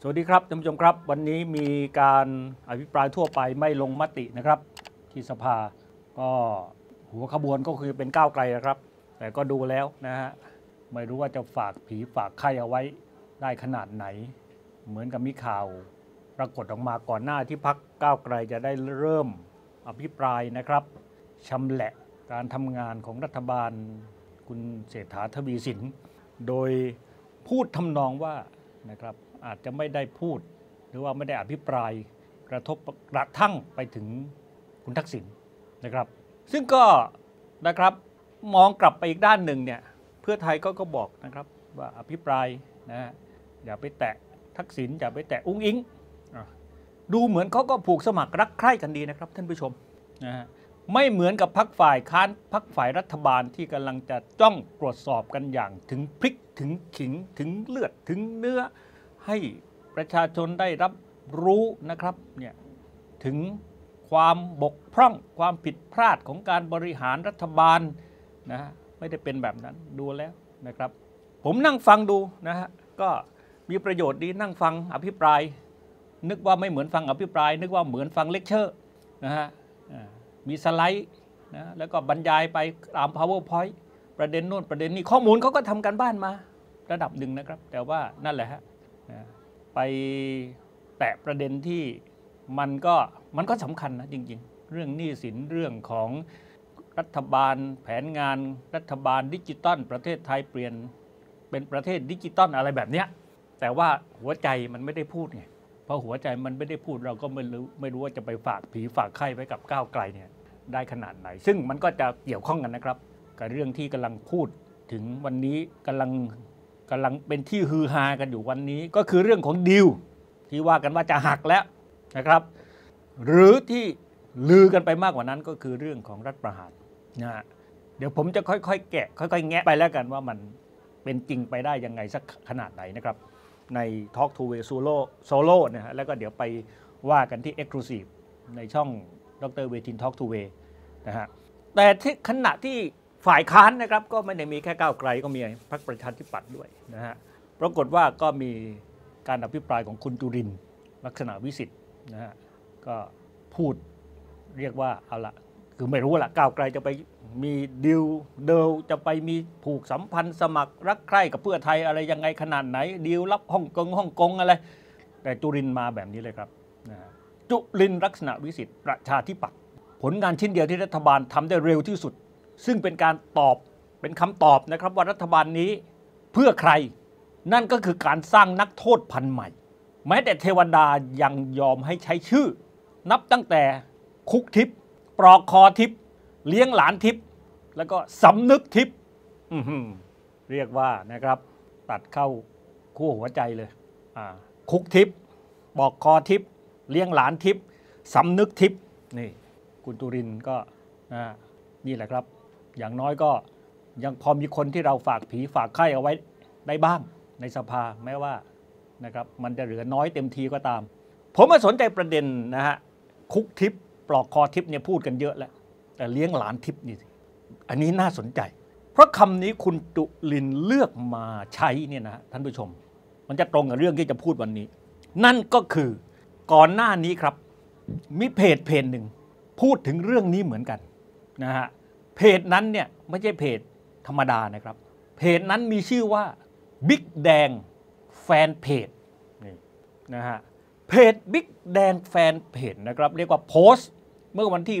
สวัสดีครับท่านผู้ชมครับวันนี้มีการอภิปรายทั่วไปไม่ลงมตินะครับที่สภาก็หัวขบวนก็คือเป็นก้าวไกลนะครับแต่ก็ดูแล้วนะฮะไม่รู้ว่าจะฝากผีฝากไข่เอาไว้ได้ขนาดไหนเหมือนกับมีข่าวปรากฏออกมาก่อนหน้าที่พรรคก้าวไกลจะได้เริ่มอภิปรายนะครับชำแหละการทำงานของรัฐบาลคุณเศรษฐาทวีสินโดยพูดทำนองว่านะครับอาจจะไม่ได้พูดหรือว่าไม่ได้อภิปรายกระทบกระทั่งไปถึงคุณทักษิณนะครับซึ่งก็นะครับมองกลับไปอีกด้านหนึ่งเนี่ยเพื่อไทยก็บอกนะครับว่าอภิปรายนะอย่าไปแตะทักษิณอย่าไปแตะอุ้งอิงดูเหมือนเขาก็ผูกสมัครรักใคร่กันดีนะครับท่านผู้ชมนะฮะไม่เหมือนกับพรรคฝ่ายค้านพรรคฝ่ายรัฐบาลที่กำลังจะจ้องตรวจสอบกันอย่างถึงพริกถึงขิงถึงเลือดถึงเนื้อให้ประชาชนได้รับรู้นะครับเนี่ยถึงความบกพร่องความผิดพลาดของการบริหารรัฐบาลนะฮะไม่ได้เป็นแบบนั้นดูแล้วนะครับผมนั่งฟังดูนะฮะก็มีประโยชน์ดีนั่งฟังอภิปรายนึกว่าไม่เหมือนฟังอภิปรายนึกว่าเหมือนฟังเลคเชอร์นะฮะมีสไลด์นะแล้วก็บรรยายไปตาม PowerPoint ประเด็นโน้นประเด็นนี้ข้อมูลเขาก็ทำกันบ้านมาระดับหนึ่งนะครับแต่ว่านั่นแหละฮะไปแตะประเด็นที่มันก็สำคัญนะจริงๆเรื่องหนี้สินเรื่องของรัฐบาลแผนงานรัฐบาลดิจิตอลประเทศไทยเปลี่ยนเป็นประเทศดิจิตอลอะไรแบบเนี้ยแต่ว่าหัวใจมันไม่ได้พูดไงพอหัวใจมันไม่ได้พูดเราก็ไม่รู้ว่าจะไปฝากผีฝากไข้ไว้กับก้าวไกลเนี่ยได้ขนาดไหนซึ่งมันก็จะเกี่ยวข้องกันนะครับกับเรื่องที่กำลังพูดถึงวันนี้กำลังเป็นที่ฮือฮากันอยู่วันนี้ก็คือเรื่องของดีลที่ว่ากันว่าจะหักแล้วนะครับหรือที่ลือกันไปมากกว่านั้นก็คือเรื่องของรัฐประหารนะฮะเดี๋ยวผมจะค่อยๆแกะค่อยๆแงะไปแล้วกันว่ามันเป็นจริงไปได้ยังไงสักขนาดไหนนะครับใน Talk to Way Solo นะฮะแล้วก็เดี๋ยวไปว่ากันที่ Exclusive ในช่องดร.เวทิน Talk to Way นะฮะแต่ที่ขณะที่ฝ่ายค้านนะครับก็ไม่ได้มีแค่ก้าวไกลก็มีพรรคประชาธิปัตย์ด้วยนะฮะปรากฏว่าก็มีการอภิปรายของคุณจุรินทร์ลักษณะวิสิทธิ์นะฮะก็พูดเรียกว่าเอาละคือไม่รู้ละก้าวไกลจะไปมีดีลจะไปมีผูกสัมพันธ์สมัครรักใคร่กับเพื่อไทยอะไรยังไงขนาดไหนดีลรับฮ่องกงอะไรแต่จุรินทร์มาแบบนี้เลยครับนะฮะจุรินทร์ลักษณะวิสิทธิ์ประชาธิปัตย์ผลงานชิ้นเดียวที่รัฐบาลทำได้เร็วที่สุดซึ่งเป็นการตอบเป็นคำตอบนะครับว่ารัฐบาลนี้เพื่อใครนั่นก็คือการสร้างนักโทษพันธุ์ใหม่แม้แต่เทวดายังยอมให้ใช้ชื่อนับตั้งแต่คุกทิพย์ปลอกคอทิพย์เลี้ยงหลานทิพย์แล้วก็สำนึกทิพย์เรียกว่านะครับตัดเข้าคู่หัวใจเลยคุกทิพย์ปลอกคอทิพย์เลี้ยงหลานทิพย์สำนึกทิพย์นี่คุณจุรินทร์ก็นี่แหละครับอย่างน้อยก็ยังพอมีคนที่เราฝากผีฝากไข้เอาไว้ได้บ้างในสภาแม้ว่านะครับมันจะเหลือน้อยเต็มทีก็ตามผมมาสนใจประเด็นนะฮะคุกทิพย์ปลอกคอทิพย์เนี่ยพูดกันเยอะแล้วแต่เลี้ยงหลานทิพย์นี่อันนี้น่าสนใจเพราะคำนี้คุณจุรินทร์เลือกมาใช้เนี่ยนะท่านผู้ชมมันจะตรงกับเรื่องที่จะพูดวันนี้นั่นก็คือก่อนหน้านี้ครับมีเพจหนึ่งพูดถึงเรื่องนี้เหมือนกันนะฮะเพจนั้นเนี่ยไม่ใช่เพจธรรมดานะครับเพจนั้นมีชื่อว่าบิ๊กแดงแฟนเพจนี่นะฮะเพจบิ๊กแดงแฟนเพจนะครับเรียกว่าโพสต์เมื่อวันที่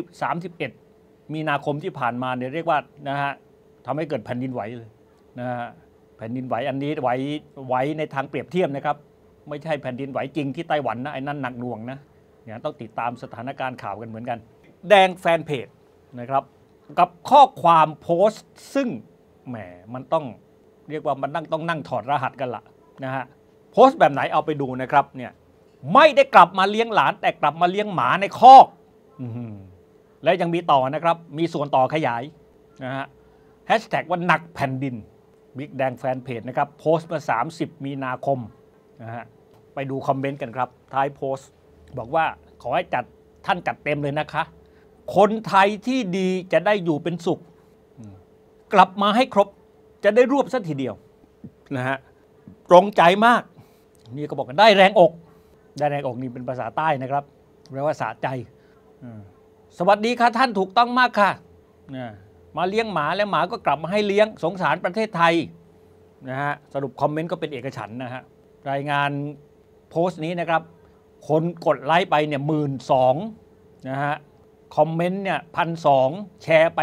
31มีนาคมที่ผ่านมาเนี่ยเรียกว่านะฮะทำให้เกิดแผ่นดินไหวเลยนะฮะแผ่นดินไหวอันนี้ไหวในทางเปรียบเทียบนะครับไม่ใช่แผ่นดินไหวจริงที่ไต้หวันนะไอ้นั่นหนักหน่วงนะเนี่ยต้องติดตามสถานการณ์ข่าวกันเหมือนกันแดงแฟนเพจนะครับกับข้อความโพสต์ซึ่งแหมมันต้องเรียกว่ามันต้องนั่งถอดรหัสกันละนะฮะโพสต์แบบไหนเอาไปดูนะครับเนี่ยไม่ได้กลับมาเลี้ยงหลานแต่กลับมาเลี้ยงหมาในคอกและยังมีต่อนะครับมีส่วนต่อขยายนะฮะแฮชแท็กว่าหนักแผ่นดินบิ๊กแดงแฟนเพจนะครับโพสต์มา30มีนาคมนะฮะไปดูคอมเมนต์กันครับท้ายโพสต์บอกว่าขอให้ท่านจัดเต็มเลยนะคะคนไทยที่ดีจะได้อยู่เป็นสุขกลับมาให้ครบจะได้รวบสักทีเดียวนะฮะตรงใจมากนี่ก็บอกกันได้แรงอกได้แรงอกนี่เป็นภาษาใต้นะครับแปลว่าสะใจสวัสดีค่ะท่านถูกต้องมากค่ะมาเลี้ยงหมาแล้วหมาก็กลับมาให้เลี้ยงสงสารประเทศไทยนะฮะสรุปคอมเมนต์ก็เป็นเอกฉันท์นะฮะรายงานโพสต์นี้นะครับคนกดไลค์ไปเนี่ย12,000นะฮะคอมเมนต์เนี่ย1,200แชร์ไป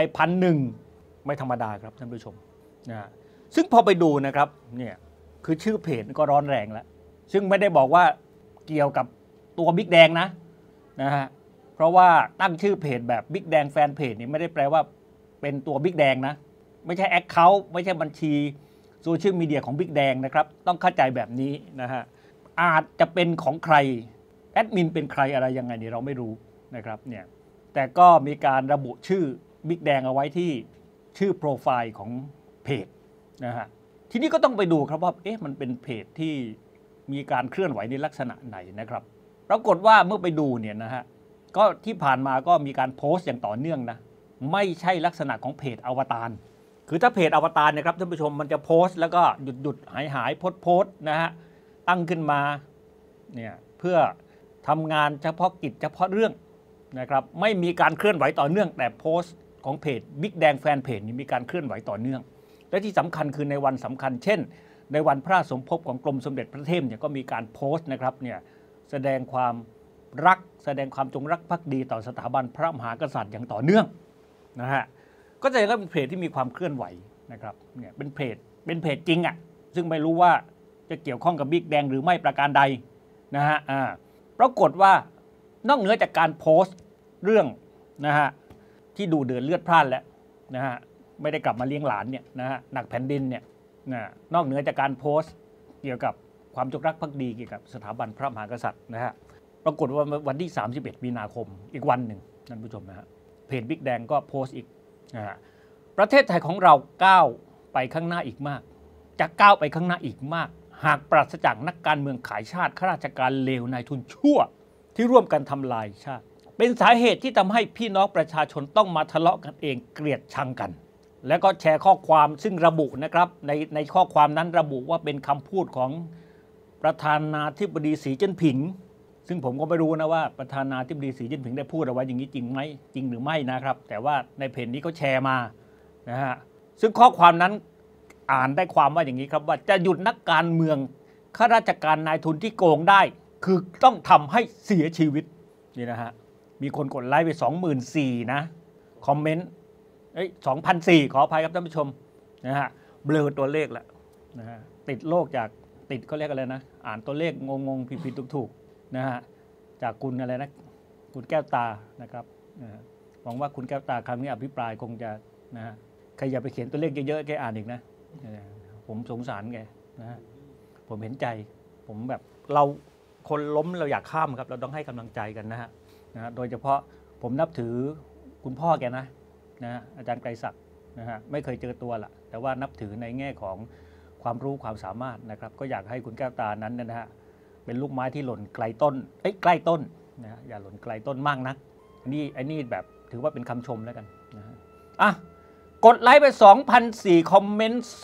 1,001ไม่ธรรมดาครับท่านผู้ชมนะซึ่งพอไปดูนะครับเนี่ยคือชื่อเพจก็ร้อนแรงแล้วซึ่งไม่ได้บอกว่าเกี่ยวกับตัวบิ๊กแดงนะฮะเพราะว่าตั้งชื่อเพจแบบบิ๊กแดงแฟนเพจนี่ไม่ได้แปลว่าเป็นตัวบิ๊กแดงนะไม่ใช่แอคเคาท์ไม่ใช่บัญชีโซเชียลมีเดียของบิ๊กแดงนะครับต้องเข้าใจแบบนี้นะฮะอาจจะเป็นของใครแอดมินเป็นใครอะไรยังไงนี่เราไม่รู้นะครับเนี่ยแต่ก็มีการระบุชื่อบิ๊กแดงเอาไว้ที่ชื่อโปรไฟล์ของเพจนะฮะทีนี้ก็ต้องไปดูครับว่ามันเป็นเพจที่มีการเคลื่อนไหวในลักษณะไหนนะครับปรากฏว่าเมื่อไปดูเนี่ยนะฮะก็ที่ผ่านมาก็มีการโพสต์อย่างต่อเนื่องนะไม่ใช่ลักษณะของเพจอวตารคือถ้าเพจอวตารนะครับท่านผู้ชมมันจะโพสต์แล้วก็หยุดหายโพสต์นะฮะตั้งขึ้นมาเนี่ยเพื่อทำงานเฉพาะกิจเฉพาะเรื่องนะครับไม่มีการเคลื่อนไหวต่อเนื่องแต่โพสต์ของเพจบิ๊กแดงแฟนเพจนี่มีการเคลื่อนไหวต่อเนื่องและที่สำคัญคือในวันสำคัญเช่นในวันพระสมภพของกรมสมเด็จพระเทพเนี่ยก็มีการโพสต์นะครับเนี่ยแสดงความรักแสดงความจงรักภักดีต่อสถาบันพระมหากษัตริย์อย่างต่อเนื่องนะฮะก็จะเห็นว่าเป็นเพจที่มีความเคลื่อนไหวนะครับเนี่ยเป็นเพจจริงอ่ะซึ่งไม่รู้ว่าจะเกี่ยวข้องกับบิ๊กแดงหรือไม่ประการใดนะฮะปรากฏว่านอกเหนือจากการโพสต์เรื่องนะฮะที่ดูเดือดเลือดพล่านแล้วนะฮะไม่ได้กลับมาเลี้ยงหลานเนี่ยนะฮะหนักแผ่นดินเนี่ยนอกเหนือจากการโพสต์เกี่ยวกับความจงรักภักดีเกี่ยวกับสถาบันพระมหากษัตริย์นะฮะปรากฏว่าวันที่31 มีนาคมอีกวันหนึ่งท่านผู้ชมนะฮะเพจบิ๊กแดงก็โพสต์อีกนะฮะประเทศไทยของเราก้าวไปข้างหน้าอีกมากจะก้าวไปข้างหน้าอีกมากหากปราศจากนักการเมืองขายชาติข้าราชการเลวนายทุนชั่วที่ร่วมกันทำลายชาติเป็นสาเหตุที่ทำให้พี่น้องประชาชนต้องมาทะเลาะกันเองเกลียดชังกันแล้วก็แชร์ข้อความซึ่งระบุนะครับในข้อความนั้นระบุว่าเป็นคำพูดของประธานาธิบดีสีจิ้นผิงซึ่งผมก็ไม่รู้นะว่าประธานาธิบดีสีจิ้นผิงได้พูดเอาไว้อย่างนี้จริงไหมจริงหรือไม่นะครับแต่ว่าในเพจนี้เขาแชร์มานะฮะซึ่งข้อความนั้นอ่านได้ความว่าอย่างนี้ครับว่าจะหยุดนักการเมืองข้าราชการนายทุนที่โกงได้คือต้องทำให้เสียชีวิตนี่นะฮะมีคนกดไลค์ไป24,000นะคอมเมนต์2,400ขออภัยครับท่านผู้ชมนะฮะเบลอตัวเลขแล้วนะฮะติดโรคจากติดเขาเรียกอะไรนะอ่านตัวเลขงงผิดถูกนะฮะจากคุณอะไรนะคุณแก้วตานะครับหวังว่าคุณแก้วตาครั้งนี้อภิปรายคงจะนะฮะใครอย่าไปเขียนตัวเลขเยอะๆแกอ่านอีกนะผมสงสารแกนะฮะผมเห็นใจผมแบบเราคนล้มเราอยากข้ามครับเราต้องให้กำลังใจกันนะฮะโดยเฉพาะผมนับถือคุณพ่อแกนะอาจารย์ไกรศักดิ์นะฮะไม่เคยเจอตัวละแต่ว่านับถือในแง่ของความรู้ความสามารถนะครับก็อยากให้คุณแก้วตานั้นนะฮะเป็นลูกไม้ที่หล่นไกลต้นใกล้ต้นนะฮะอย่าหล่นไกลต้นมากนักอันนี้แบบถือว่าเป็นคำชมแล้วกันนะฮะกดไลค์ไป 2,400 คอมเมนต์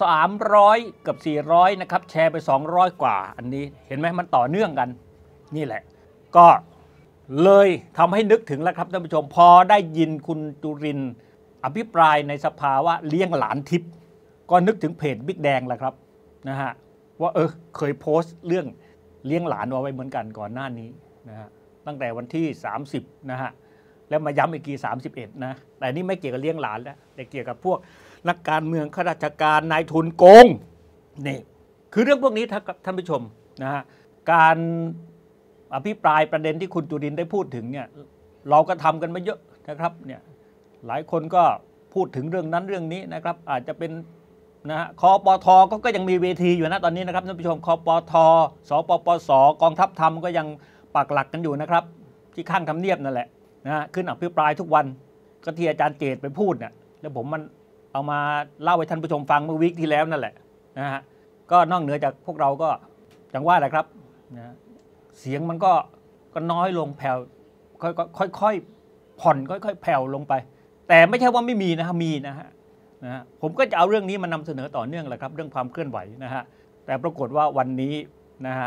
300กับ400นะครับแชร์ไป200กว่าอันนี้เห็นไหมมันต่อเนื่องกันนี่แหละก็เลยทำให้นึกถึงแล้วครับท่านผู้ชมพอได้ยินคุณจุรินทร์อภิปรายในสภาว่าเลี้ยงหลานทิพย์ก็นึกถึงเพจบิ๊กแดงแหละครับนะฮะว่าเคยโพสต์เรื่องเลี้ยงหลานเอาไว้เหมือนกันก่อนหน้านี้นะฮะตั้งแต่วันที่30นะฮะแล้วมาย้ำอีกที31นะแต่นี่ไม่เกี่ยวกับเลี้ยงหลานแล้วแต่เกี่ยวกับพวกนักการเมืองข้าราชการนายทุนโกงนี่คือเรื่องพวกนี้ท่านผู้ชมนะฮะการอภิปรายประเด็นที่คุณจุรินทร์ได้พูดถึงเนี่ยเราก็ทำกันมาเยอะนะครับเนี่ยหลายคนก็พูดถึงเรื่องนั้นเรื่องนี้นะครับอาจจะเป็นนะฮะคปท.ก็ยังมีเวทีอยู่นะตอนนี้นะครับท่านผู้ชมคปท.สปปส.กองทัพธรรมก็ยังปักหลักกันอยู่นะครับที่ข้างทำเนียบนั่นแหละนะฮะขึ้นอภิปรายทุกวันก็ที่อาจารย์เจตไปพูดเนี่ยแล้วผมมันเอามาเล่าให้ท่านผู้ชมฟังเมื่อวีคที่แล้วนั่นแหละนะฮะก็นอกเหนือจากพวกเราก็จังว่าแหละครับนะเสียงมันก็น้อยลงแผ่วค่อยผ่อนค่อยแผ่วลงไปแต่ไม่ใช่ว่าไม่มีนะมีนะฮะผมก็จะเอาเรื่องนี้มานำเสนอต่อเนื่องแหละครับเรื่องความเคลื่อนไหวนะฮะแต่ปรากฏว่าวันนี้นะฮะ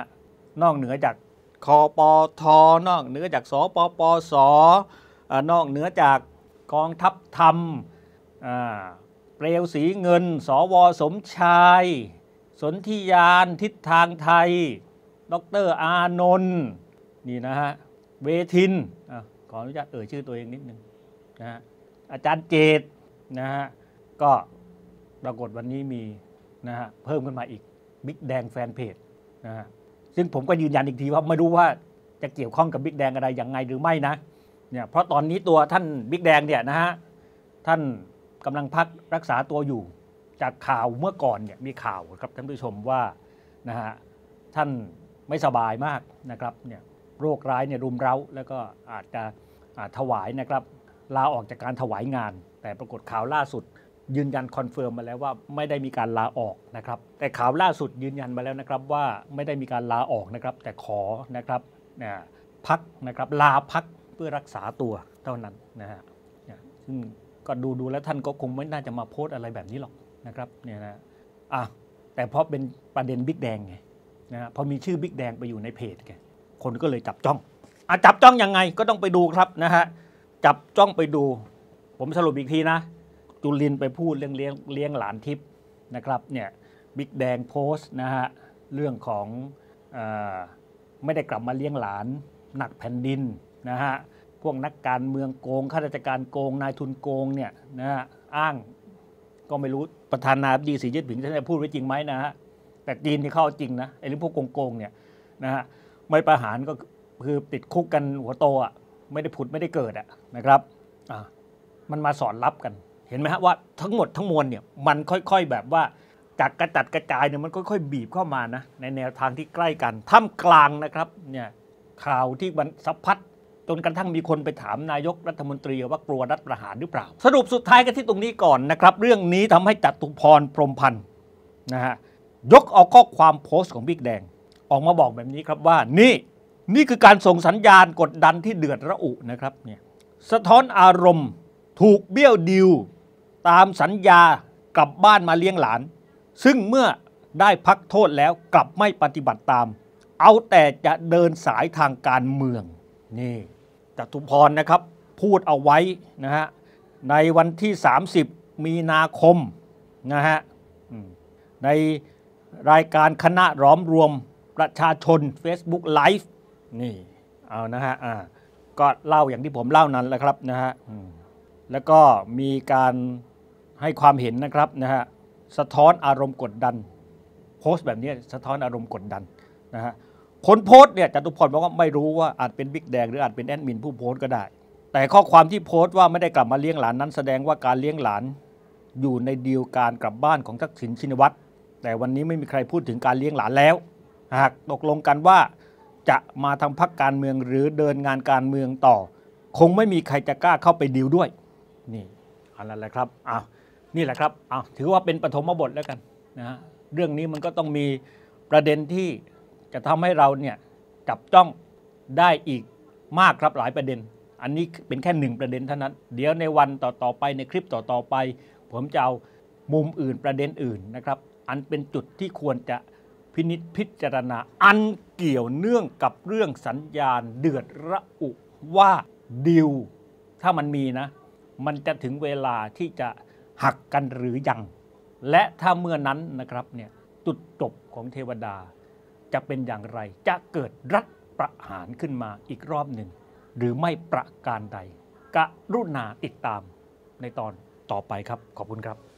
นอกเหนือจากคปทนอกเหนือจากสปปสนอกเหนือจากกองทัพธรรมเปลวสีเงินสวสมชายสนธิยานทิศทางไทยดร.อานนท์นี่นะฮะเวทินขออนุญาตชื่อตัวเองนิดนึงนะฮะอาจารย์เจตนะฮะก็ปรากฏวันนี้มีนะฮะเพิ่มขึ้นมาอีกบิ๊กแดงแฟนเพจนะฮะซึ่งผมก็ยืนยันอีกทีว่าไม่รู้ว่าจะเกี่ยวข้องกับบิ๊กแดงอะไรอย่างไงหรือไม่นะเนี่ยเพราะตอนนี้ตัวท่านบิ๊กแดงเนี่ยนะฮะท่านกำลังพักรักษาตัวอยู่จากข่าวเมื่อก่อนเนี่ยมีข่าวครับท่านผู้ชมว่านะฮะท่านไม่สบายมากนะครับเนี่ยโรคร้ายเนี่ยรุมเร้าแล้วก็อาจจะถวายนะครับลาออกจากการถวายงานแต่ปรากฏข่าวล่าสุดยืนยันคอนเฟิร์มมาแล้วว่าไม่ได้มีการลาออกนะครับแต่ข่าวล่าสุดยืนยันมาแล้วนะครับว่าไม่ได้มีการลาออกนะครับแต่ขอนะครับพักนะครับลาพักเพื่อรักษาตัวเท่านั้นนะฮะซึ่งก็ดูแล้วท่านก็คงไม่น่าจะมาโพสต์อะไรแบบนี้หรอกนะครับเนี่ยนะแต่เพราะเป็นประเด็นบิ๊กแดงไงนะพอมีชื่อบิ๊กแดงไปอยู่ในเพจไงคนก็เลยจับจ้องจับจ้องยังไงก็ต้องไปดูครับนะฮะจับจ้องไปดูผมสรุปอีกทีนะจุลินไปพูดเรื่องเลี้ยงหลานทิพย์นะครับเนี่ยบิ๊กแดงโพสต์นะฮะเรื่องของไม่ได้กลับมาเลี้ยงหลานหนักแผ่นดินนะฮะพวกนักการเมืองโกงข้าราชการโกงนายทุนโกงเนี่ยนะฮะอ้างก็ไม่รู้ประธานาธิบดีสีจิ้นผิงท่านจะพูดไว้จริงไหมนะฮะแต่จีนนี่เข้าจริงนะไอ้เรื่องพวกโกงเนี่ยนะฮะไม่ประหารก็คือติดคุกกันหัวโตไม่ได้ผุดไม่ได้เกิดนะครับมันมาสอนรับกันเห็นไหมฮะว่าทั้งหมดทั้งมวลเนี่ยมันค่อยๆแบบว่าจากกระจัดกระจายเนี่ยมันค่อยๆบีบเข้ามานะในแนวทางที่ใกล้กันท่ามกลางนะครับเนี่ยข่าวที่มันสะพัดจนกระทั่งมีคนไปถามนายกรัฐมนตรีว่ากลัวรัฐประหารหรือเปล่าสรุปสุดท้ายกันที่ตรงนี้ก่อนนะครับเรื่องนี้ทำให้จตุพรพรหมพันธ์นะฮะยกเอาข้อความโพสต์ของบิ๊กแดงออกมาบอกแบบนี้ครับว่านี่คือการส่งสัญญาณกดดันที่เดือดระอุนะครับเนี่ยสะท้อนอารมณ์ถูกเบี้ยวดิวตามสัญญากลับบ้านมาเลี้ยงหลานซึ่งเมื่อได้พักโทษแล้วกลับไม่ปฏิบัติตามเอาแต่จะเดินสายทางการเมืองนี่จตุพรนะครับพูดเอาไว้นะฮะในวันที่30มีนาคมนะฮะในรายการคณะล้อมรวมประชาชน Facebook Live นี่เอานะฮะก็เล่าอย่างที่ผมเล่านั้นแหละครับนะฮะแล้วก็มีการให้ความเห็นนะครับนะฮะสะท้อนอารมณ์กดดันโพสต์แบบนี้สะท้อนอารมณ์กดดันนะฮะคนโพสต์เนี่ยจตุพรบอกว่าไม่รู้ว่าอาจเป็นบิ๊กแดงหรืออาจเป็นแอดมินผู้โพสต์ก็ได้แต่ข้อความที่โพสต์ว่าไม่ได้กลับมาเลี้ยงหลานนั้นแสดงว่าการเลี้ยงหลานอยู่ในดีลการกลับบ้านของทักษิณชินวัตรแต่วันนี้ไม่มีใครพูดถึงการเลี้ยงหลานแล้วหากตกลงกันว่าจะมาทำพรรคการเมืองหรือเดินงานการเมืองต่อคงไม่มีใครจะกล้าเข้าไปดีลด้วยนี่อันนั้นแหละครับนี่แหละครับถือว่าเป็นปฐมบทแล้วกันนะฮะเรื่องนี้มันก็ต้องมีประเด็นที่จะทำให้เราเนี่ยจับจ้องได้อีกมากครับหลายประเด็นอันนี้เป็นแค่1ประเด็นเท่านั้นเดี๋ยวในวันต่อไปในคลิปต่อไปผมจะเอามุมอื่นประเด็นอื่นนะครับอันเป็นจุดที่ควรจะพินิจพิจารณาอันเกี่ยวเนื่องกับเรื่องสัญญาณเดือดระอุว่าดิวถ้ามันมีนะมันจะถึงเวลาที่จะหักกันหรือยังและถ้าเมื่อนั้นนะครับเนี่ยจุดจบของเทวดาจะเป็นอย่างไรจะเกิดรัฐประหารขึ้นมาอีกรอบหนึ่งหรือไม่ประการใดกรุณาติดตามในตอนต่อไปครับขอบคุณครับ